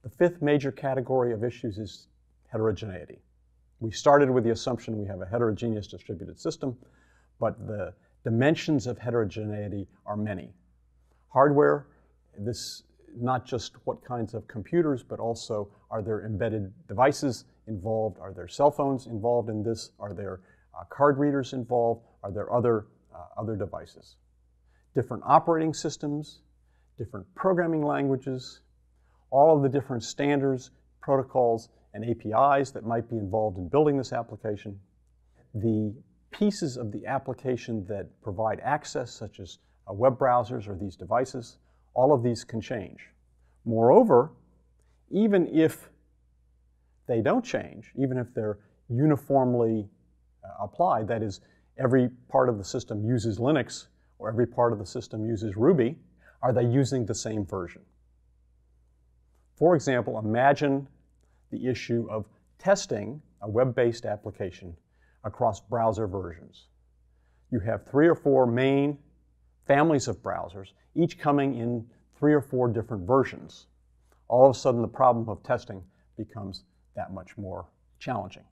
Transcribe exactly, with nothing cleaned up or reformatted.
The fifth major category of issues is heterogeneity. We started with the assumption we have a heterogeneous distributed system, but the dimensions of heterogeneity are many. Hardware, this not just what kinds of computers, but also are there embedded devices involved? Are there cell phones involved in this? Are there uh, card readers involved? Are there other, uh, other devices? Different operating systems, different programming languages, all of the different standards, protocols, and A P Is that might be involved in building this application. The pieces of the application that provide access, such as uh, web browsers or these devices, all of these can change. Moreover, even if they don't change, even if they're uniformly uh, applied, that is, every part of the system uses Linux or every part of the system uses Ruby, are they using the same version? For example, imagine the issue of testing a web-based application across browser versions. You have three or four main families of browsers, each coming in three or four different versions. All of a sudden, the problem of testing becomes that much more challenging.